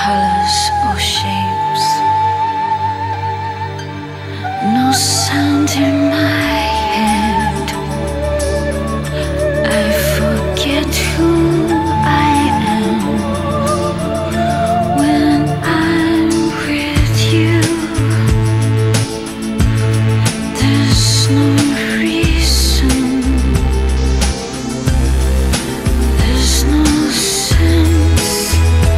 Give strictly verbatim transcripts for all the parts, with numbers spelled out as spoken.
colors or shapes, no sound in my head. I forget who I am when I'm with you. There's no reason, there's no sense.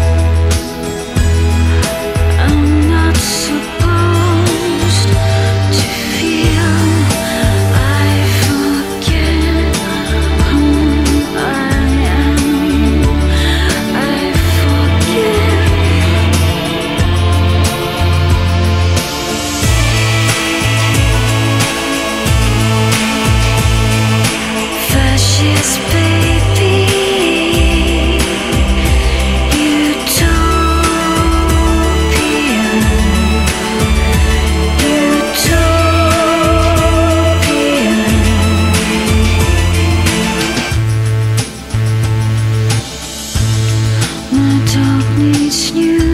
I'm not supposed to feel. I forget who I am. I forget. Fascist baby, my dog needs new